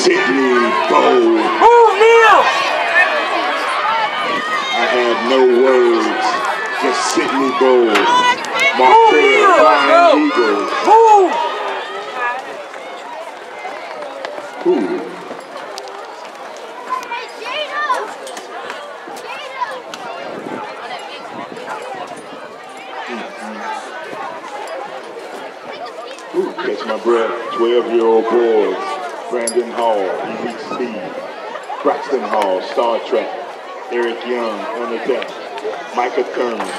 Cydney Bowe. Move, Neil! I have no words. Just Cydney Bowe. Marquette Flying Eagles. Move! Ooh. Ooh, catch my breath. 12-year-old boys. Brandon Hall, Elite Speed. Braxton Hall, Star Trek. Eric Young, Unattached. Micah Thurman.